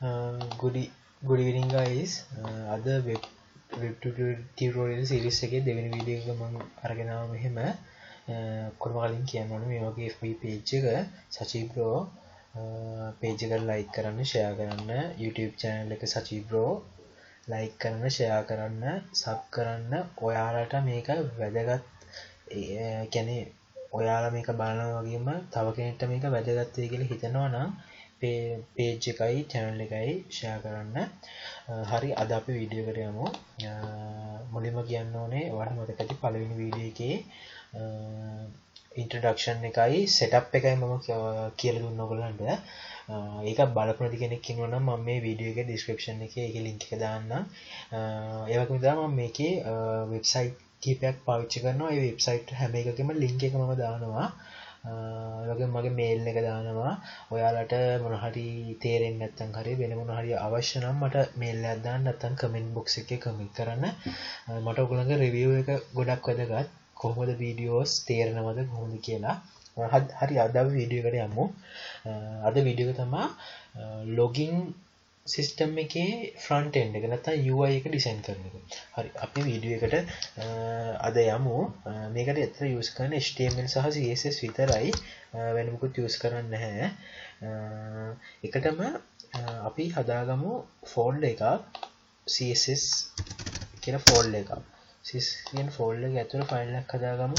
Good evening guys. අද web tutorial series එකේ දෙවෙනි වීඩියෝ එක මම අරගෙන ආවා මෙහෙම. කොහොම කලින් කියන්න ඕනේ මේ වගේ FB page එක සචී bro page එකට like කරන්න, share කරන්න, YouTube channel එක සචී bro like කරන්න, share කරන්න, sub කරන්න. ඔයාලට මේක වැදගත් කියන්නේ ඔයාලා මේක බලනවා වගේම තව කෙනෙක්ට මේක වැදගත් වෙයි කියලා හිතනවා නම් page එකයි channel එකයි share කරන්න. හරි අද අපි වීඩියෝ එකට යමු. මුලින්ම කියන්න ඕනේ ඔයාලට මතකයි පළවෙනි වීඩියෝ එකේ introduction එකයි setup එකයි මම කියලා දුන්න ඔයගොල්ලන්ට. ඒක බලපු නැති කෙනෙක් ඉන්නවා නම් මම මේ වීඩියෝ එකේ description එකේ ඒකේ link එක දාන්නම්. ඒ වගේම තමයි මම මේකේ website කීපයක් පාවිච්චි කරනවා. ඒ website හැම එකකෙම link එක මම දානවා. වගේ මගේ මේල් එක දානවා. ඔයාලට මොන හරි තේරෙන්නේ නැත්නම් හරි වෙන මොන හරි අවශ්‍ය නම් මට මේල් එකක් දාන්න, නැත්නම් කමෙන්ට් බොක්ස් එකේ කමෙන්ට් කරන්න. මට ඔයගොල්ලන්ගේ රිවිව් එක ගොඩක් වැදගත්. කොහොමද වීඩියෝස් තේරෙනවද කොහොමද කියලා. හරි අද අපි වීඩියෝ එකට යමු. අද වීඩියෝ එක තමයි login system එකේ front end එක නැත්නම් UI එක design කරන එක. හරි අපි වීඩියෝ එකට අද යමු. මේකට ඇත්තට use කරන්නේ HTML සහ CSS විතරයි. වෙන මොකුත් use කරන්නේ නැහැ. එකටම අපි හදාගමු folder එකක් CSS කියන folder එකක්. CSS කියන folder එක ඇතුළේ file එකක් හදාගමු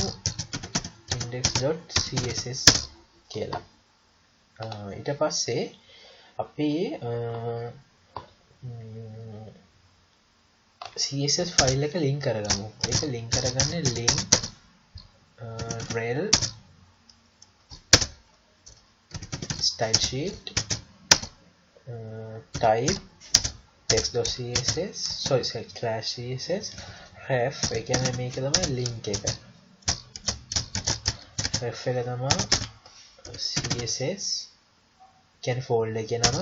index.css කියලා. ඊට පස්සේ අපි CSS ෆයිල් එක ලින්ක් කරගමු. ඒක ලින්ක් කරගන්නේ link rel style sheet type text.css /css ref ඒ කියන්නේ මේක තමයි link එක. ref එක තමයි css can folder එකේ නම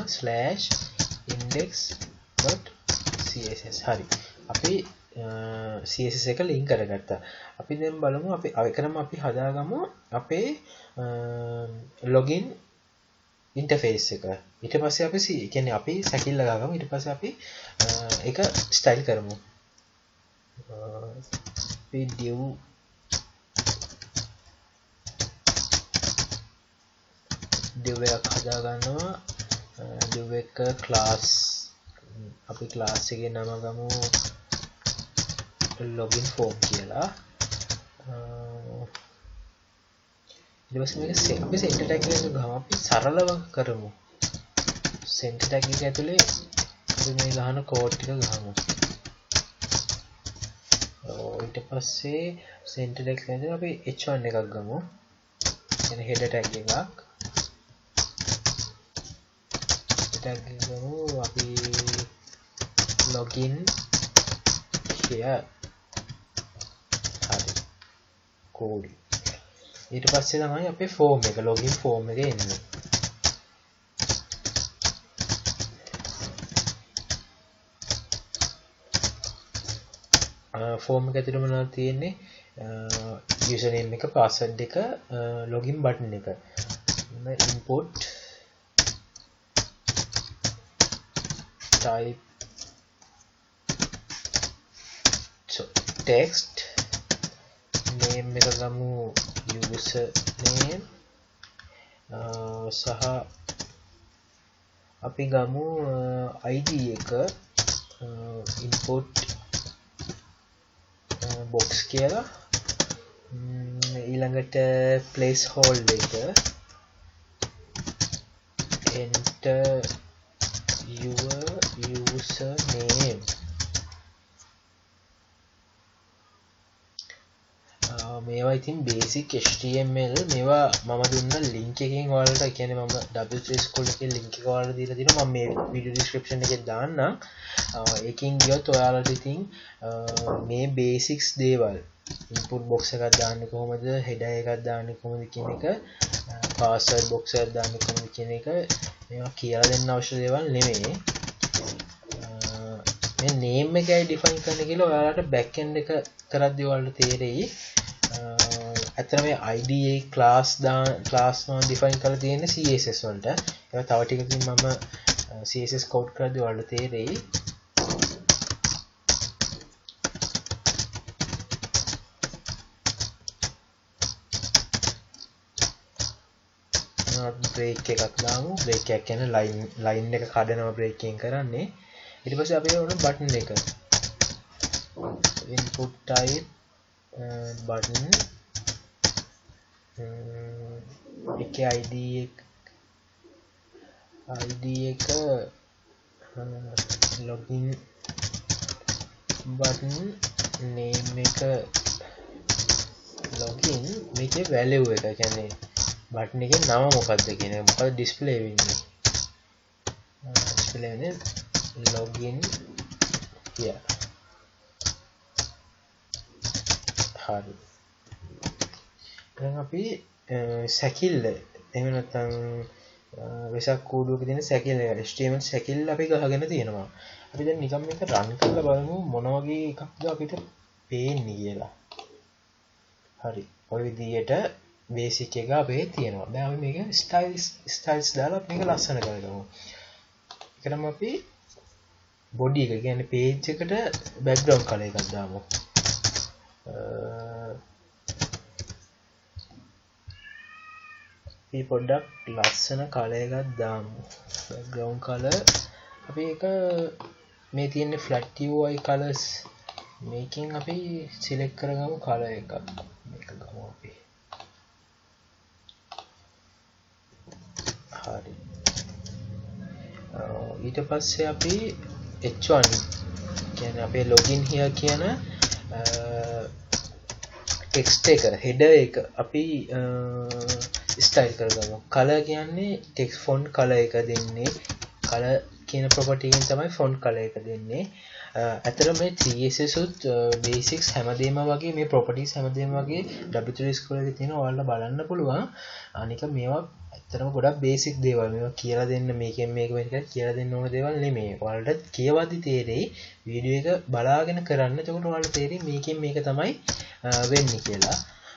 /index.css. හරි. අපි CSS එක link කරගත්තා. අපි දැන් බලමු අපි එකනම අපි හදාගමු අපේ login interface එක. ඊට පස්සේ අපි කියන්නේ අපි සැකිල්ල ගාගමු. ඊට පස්සේ අපි ඒක style කරමු. අපි div එකක් හදා ගන්නවා. div එක class අපි class එකේ නම ගමු login form කියලා. ඊට පස්සේ මේක අපි center tag එක ගමු. අපි සරලව කරමු. center tag එක ඇතුලේ අපි මේ ගහන code ටික ගහමු. ඊට පස්සේ center tag එකේ අපි h1 එකක් ගමු. يعني header tag එකක්. tag ගමු අපි login here. හරි. code. ඊට පස්සේ තමයි අපේ form එක login form එකේ එන්නේ. form එක ඇතුළේ මොනවද තියෙන්නේ? username එක, password එක, login button එක. input type text name එක ගමු user name සහ අපි ගමු id එක input box කියලා. ඊළඟට placeholder එක enter your username. මේවා ඉතින් basic HTML. මේවා මම දුන්න link එකෙන් ඔයාලට කියන්නේ මම W3 school එකේ link එක ඔයාලට දීලා තියෙනවා. මම මේ video description එකේ දාන්නම්. ඒකෙන් ගියොත් ඔයාලට ඉතින් මේ basics දේවල් input box එකක් දාන්නේ කොහොමද, header එකක් දාන්නේ කොහොමද කියන එක, password box එකක් දාන්නේ කොහොමද කියන එක මේවා කියලා දෙන්න අවශ්‍ය දේවල් නෙමෙයි. මේ name එකයි define කරන්න කියලා ඔයාලට back end එක කරද්දී ඔයාලට තේරෙයි. ඇත්තට මේ id class class define කරලා තියෙන්නේ CSS වලට. ඒක තව ටිකකින් මම CSS කෝඩ් කරද්දී ඔයාලට තේරෙයි break එකක් දාමු break එකක් කියන්නේ line එක කඩනවා break එකෙන් කරන්නේ ඊට පස්සේ අපි ඕන button එක input type button එකේ id එක login button name එක login මේකේ value එක කියන්නේ button එකේ නම මොකක්ද කියන එක මොකද display වෙන්නේ display වෙන්නේ login here හරි දැන් අපි සැකිල්ල එහෙම නැත්නම් වෙසක් කූඩුවක තියෙන සැකිල්ල HTML සැකිල්ල අපි ගහගෙන තියෙනවා අපි දැන් නිකන් මේක run කරලා බලමු මොන වගේ එකක්ද අපිට පේන්නේ කියලා හරි ඔය විදිහට basic එක අපේ තියෙනවා. දැන් අපි මේක styles දාලා මේක ලස්සන කරගමු. ඒකටම අපි body එක කියන්නේ page එකට background color එකක් දාමු. අපි පොඩ්ඩක් ලස්සන color එකක් දාමු. background color අපි ඒක මේ තියෙන flat UI colors මේකෙන් අපි select කරගමු color එකක්. මේක ගමු අපි. හරි ඊට පස්සේ අපි h1 කියන්නේ අපේ login here කියන text එක header එක අපි style කරගමු color කියන්නේ text font color එක දෙන්නේ color කියන property එකෙන් තමයි font color එක දෙන්නේ ඇත්තටම මේ CSS උත් basics හැමදේම වගේ මේ properties හැමදේම වගේ W3 school එකේ තියෙනවා ඔයාලට බලන්න පුළුවන් අනික මේවා ඇත්තටම ගොඩක් බේසික් දේවල් මේවා කියලා දෙන්න මේකෙන් මේක වෙන කියලා කියලා දෙන්න ඕන දේවල් නෙමෙයි. ඔයාලට කියවද්දි තේරෙයි වීඩියෝ එක බලාගෙන කරන්න. එතකොට ඔයාලට තේරෙයි මේකෙන් මේක තමයි වෙන්නේ කියලා.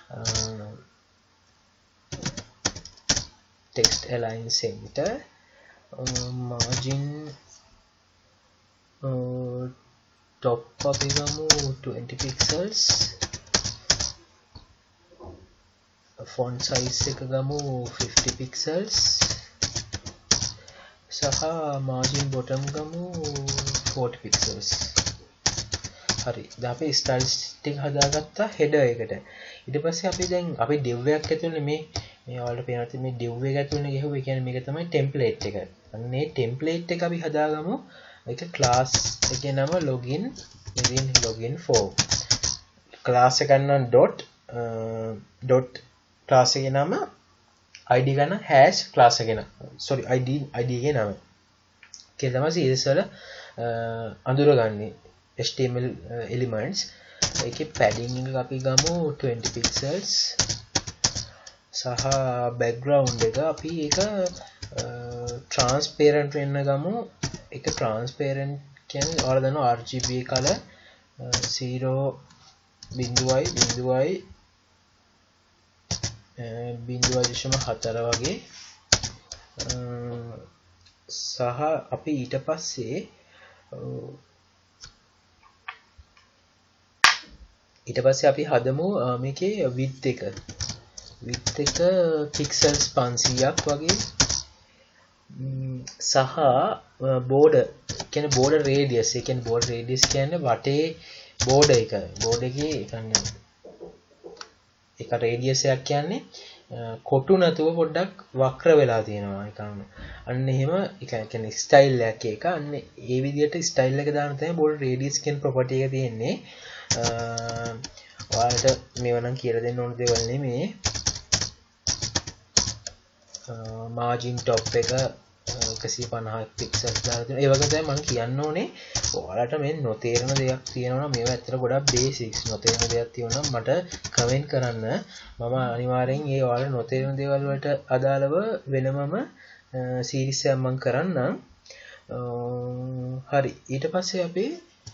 text align center margin top අපි ගමු 20 pixels font size එක ගමු 50 pixels සහ margin bottom ගමු 40 pixels හරි දැන් අපි styles ටික හදාගත්තා header එකට ඊට පස්සේ අපි දැන් අපි div එකක් ඇතුළේ මේ ඔයාලට පේනවා තියෙන මේ div එක ඇතුළේ ගහුවා කියන්නේ මේක තමයි template එක අන්න මේ template එක අපි හදාගමු ඒක class එකේ නම login form class එක ගන්න dot class එකේ නම id ගන්න hash class එකේ නම sorry id එකේ නම කියලා තමයි CSS වල අඳුරගන්නේ HTML elements ඒකේ padding එක අපි ගමු 20 pixels සහ background එක අපි ඒක transparent වෙන්න ගමු ඒක transparent කියන්නේ ඔයාලා දන්නවා RGB color 0.4 වගේ සහ අපි ඊට පස්සේ අපි හදමු මේකේ width එක pixels 500ක් වගේ සහ border කියන්නේ border radius ඒ කියන්නේ border radius කියන්නේ වටේ border එකේ කියන්නේ ඒක radius එකක් කියන්නේ කොටු නැතුව පොඩ්ඩක් වක්‍ර වෙලා තියෙනවා නිකන් අන්න එහෙම ඒ කියන්නේ ස්ටයිල් එකක් ඒක අන්න ඒ විදිහට ස්ටයිල් එක දාන තමයි border radius කියන property එක තියෙන්නේ ඔයාලට මේව නම් කියලා දෙන්න ඕන දේවල් නෙමෙයි margin top එක 150 pixels දාලා තියෙනවා ඒ වගේ තමයි මම කියන්න ඕනේ ඔයාලට මේ නොතේරෙන දෙයක් තියෙනවා නම් මේවා ඇත්තට ගොඩක් බේසික්ස් නොතේරෙන දෙයක් තියෙනවා නම් මට කමෙන්ට් කරන්න මම අනිවාර්යෙන් ඒ ඔයාලට නොතේරෙන දේවල් වලට අදාළව වෙනමම සීරීස් එකක් මම කරන්නම් හරි ඊට පස්සේ අපි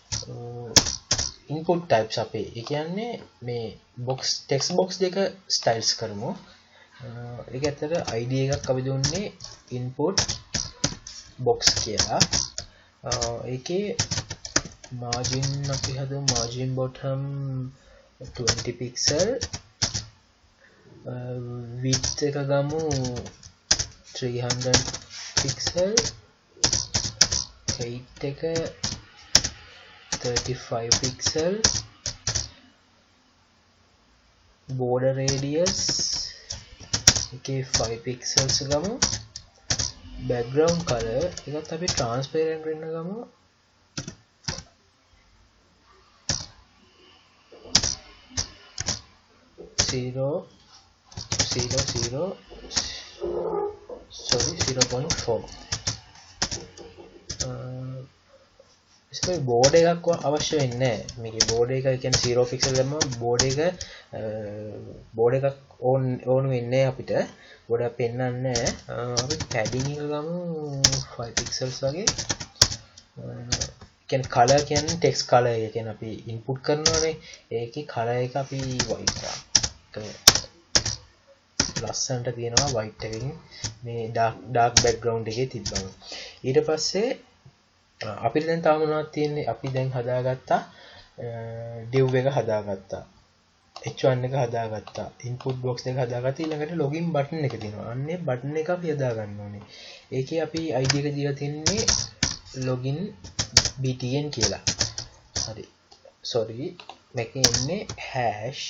input types අපේ ඒ කියන්නේ මේ box text box දෙක styles කරමු ඒක ඇත්තට id එකක් අපි දුන්නේ input box කියලා. ඒකේ margin අපි හදමු margin bottom 20 pixel, width එක ගමු 300 pixel, height එක 35 pixel, border radius එකේ 5 pixels ගමු, background color එකත් අපි transparent වෙන්න ගමු 0.4. इसमें बोर्ड එකක් අවශ්‍ය වෙන්නේ නැහැ. මේකේ බෝඩ් එක කියන්නේ 0 pixel දැම්මම බෝඩ් එක ඕන් වෙන්නේ අපිට. බෝඩ් එක පෙන්වන්නේ නැහැ. අපි padding එක ගමු 5 pixels වගේ. කියන්නේ color කියන්නේ text color එක කියන්නේ අපි input කරනවානේ. ඒකේ color එක අපි white කරා. ලස්සනට තියෙනවා white එකකින් මේ dark background එකේ තිබ්බම. ඊට පස්සේ අපිට දැන් තාම මොනවද තියෙන්නේ? අපි දැන් හදාගත්තා div එක හදාගත්තා. h1 එක හදාගත්තා. input box එක හදාගත්තා. ඊළඟට login button එක තියෙනවා. අන්නේ button එක අපි හදා ගන්න ඕනේ. ඒකේ අපි id එක දීලා තින්නේ login btn කියලා. හරි. sorry. මේකේ ඉන්නේ hash.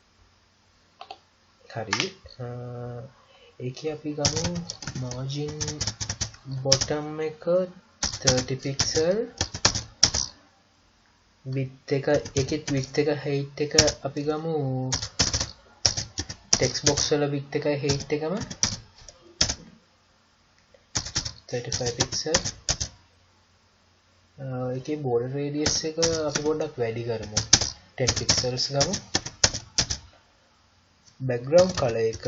හරි. ඒකේ අපි ගමු margin bottom එක 30 pixel, width එක එකෙත් width එක height එක අපි ගමු text box වල width එක height එකම 35 pixel. ඒකේ border radius එක අපි පොඩ්ඩක් වැඩි කරමු 10 pixels ගමු. background color එක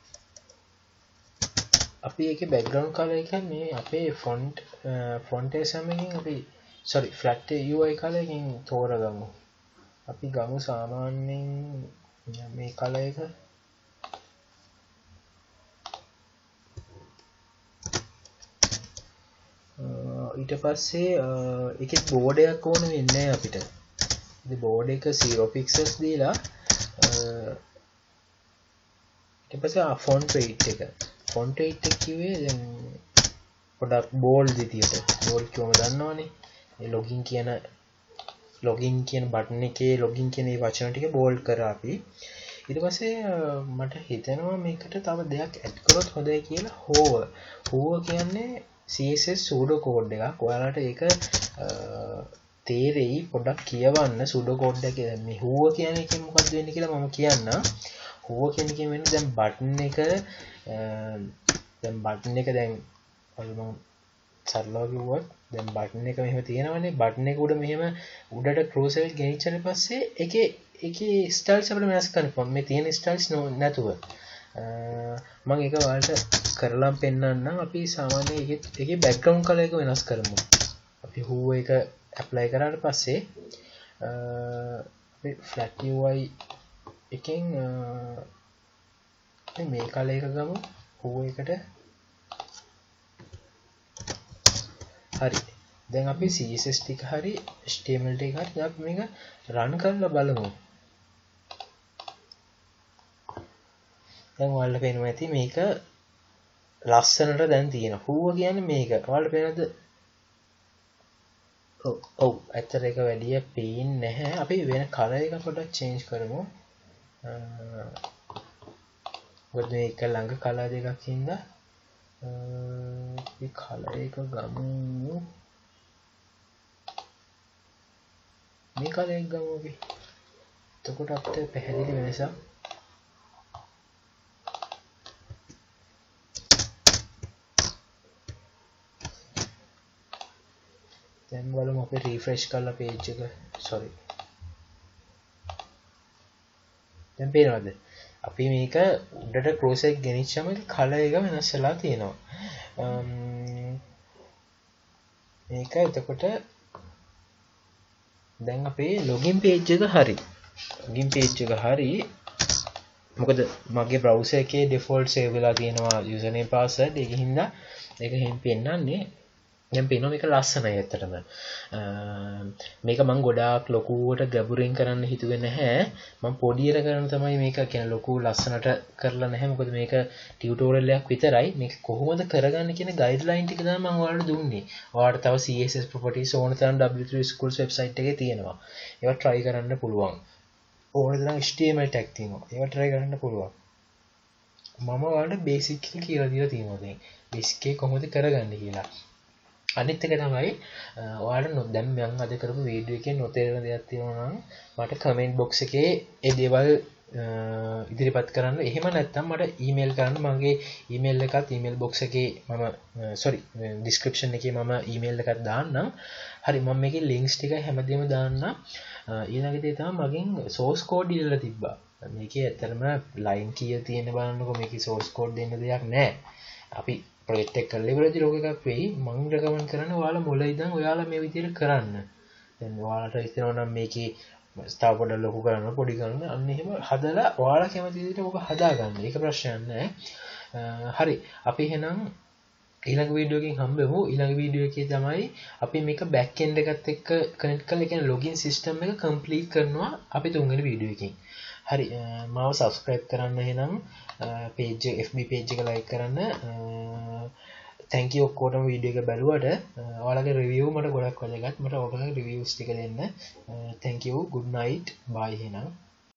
අපි ඒකේ background color එක මේ අපේ font එකකින් අපි flat UI color එකකින් තෝරගමු. අපි ගමු සාමාන්‍යයෙන් මේ color එක. ඊට පස්සේ ඒකේ board එකක් ඕන වෙන්නේ අපිට. ඉතින් board එක 0 pixels දීලා ඊට පස්සේ font weight එක කිව්වේ දැන් පොඩක් bold විදියට. bold කියවම දන්නවනේ. මේ login කියන බටන් එකේ login කියන මේ වචන ටික bold කරා අපි. ඊට පස්සේ මට හිතෙනවා මේකට තව දෙයක් add කරොත් හොඳයි කියලා. hover කියන්නේ CSS pseudo code එකක්. ඔයාලට ඒක තේරෙයි පොඩක් කියවන්න pseudo code එක. මේ hover කියන්නේ එකෙන් මොකක්ද වෙන්නේ කියලා මම කියන්නම්. hover කියන එකෙන් වෙන්නේ දැන් බටන් එක දැන් මම සරලව කිව්වොත් දැන් බටන් එක මෙහෙම තියෙනවනේ. බටන් එක උඩ මෙහෙම උඩට ක්‍රොස් එක ගෙනිච්චට පස්සේ ඒකේ ස්ටයිල්ස් අපිට වෙනස් කරන්න පුළුවන්. මේ තියෙන ස්ටයිල්ස් නැතුව මම ඒක ඔයාලට කරලා පෙන්නන්නම්. අපි සාමාන්‍යයෙන් ඒකේ බෑග්ග්‍රවුන්ඩ් කලර් එක වෙනස් කරමු. අපි hover එක ඇප්ලයි කරාට පස්සේ අපි flat UI එකෙන් මේ කලර් එක ගමු hover එකට. හරි. දැන් අපි CSS ටික හරි HTML ටික හරි අපි මේක run කරලා බලමු. දැන් ඔයාලට පේනවා ඇති මේක ලස්සනට දැන් තියෙනවා. hover කියන්නේ මේක. ඔයාලට පේනවද? ඔව් ඇත්තට ඒක වැඩි පේන්නේ නැහැ. අපි වෙන කලර් එක පොඩ්ඩක් change කරමු. මොකද මේක ළඟ කලර් දෙකක් හින්දා මේ කලර් එක ගමු. මේ කලර් එක ගමු අපි. එතකොට අපිට පැහැදිලි වෙනසක් දැන් බලමු අපි refresh කරලා page එක. sorry. දැන් පේනවද? අපි මේක උඩට cross එක ගෙනිච්චම color එක වෙනස් වෙලා තියෙනවා. මේක එතකොට දැන් අපේ login page එක හරි. login page එක හරි. මොකද මගේ browser එකේ default save වෙලා තියෙනවා username password. ඒකින් හින්දා ඒක එහෙම පෙන්නන්නේ. දැන් පේනවා මේක ලස්සනයි ඇත්තටම. මේක මම ගොඩාක් ලොකුවට ගැඹුරින් කරන්න හිතුවේ නැහැ. මම පොඩියට කරන්න තමයි මේක කියන්නේ ලොකු ලස්සනට කරලා නැහැ. මොකද මේක ටියුටෝරියල් එකක් විතරයි. මේක කොහොමද කරගන්නේ කියන ගයිඩ්ලයින් ටික තමයි මම ඔයාලට දුන්නේ. ඔයාලට තව CSS properties ඕන තරම් W3 schools website එකේ තියෙනවා. ඒවා try කරන්න පුළුවන්. ඕන තරම් HTML tag තියෙනවා. ඒවා try කරන්න පුළුවන්. මම ඔයාලට basic එක කියලා දීලා තියෙනවා දැන්. basic එක කොහොමද කරගන්නේ කියලා. අනිත් එක තමයි ඔයාලට දැන් මම අද කරපු වීඩියෝ එකේ නොතේරෙන දෙයක් තියෙනවා නම් මට කමෙන්ට් බොක්ස් එකේ ඒ දේවල් ඉදිරිපත් කරන්න. එහෙම නැත්නම් මට ඊමේල් කරන්න. මගේ ඊමේල් එකත් ඊමේල් බොක්ස් එකේ මම ඩිස්ක්‍රිප්ෂන් එකේ මම ඊමේල් එකක් දාන්නම්. හරි මම මේකේ ලින්ක්ස් ටික හැමදේම දාන්නම්. ඊළඟ දේ තමයි මගෙන් source code ඉල්ලලා තිබ්බා. මේකේ ඇත්තටම ලයින් කීයක් තියෙන බලන්නකො මේකේ source code දෙන්න දෙයක් නැහැ. අපි ප්‍රොජෙක්ට් එක කරලා ඉවරදී ලොග් එකක් වෙයි. මම රෙකමන්ඩ් කරන්නේ ඔයාලා මුල ඉඳන් ඔයාලා මේ විදිහට කරන්න. දැන් ඔයාලට හිතෙනවා නම් මේකේ තව පොඩ්ඩක් ලොකු කරන්න පොඩි කරන්න අන්න එහෙම හදලා ඔයාලා කැමති විදිහට ඔක හදාගන්න. ඒක ප්‍රශ්නයක් නෑ. හරි. අපි එහෙනම් ඊළඟ වීඩියෝ එකකින් හම්බෙමු. ඊළඟ වීඩියෝ එකේ තමයි අපි මේක බෑක් එන්ඩ් එකත් එක්ක කනෙක්ට් කරලා ඒ කියන්නේ ලොගින් සිස්ටම් එක කම්ප්ලීට් කරනවා අපි තුන්වෙනි වීඩියෝ එකකින්. හරි මාව සබස්ක්‍රයිබ් කරන්න එහෙනම් page FB page එක like කරන්න. thank you ඔක්කොටම වීඩියෝ එක බැලුවට. ඔයාලගේ review මට ගොඩක් වැදගත්. මට ඔයාලගේ reviews ටික දෙන්න. thank you good night bye එහෙනම්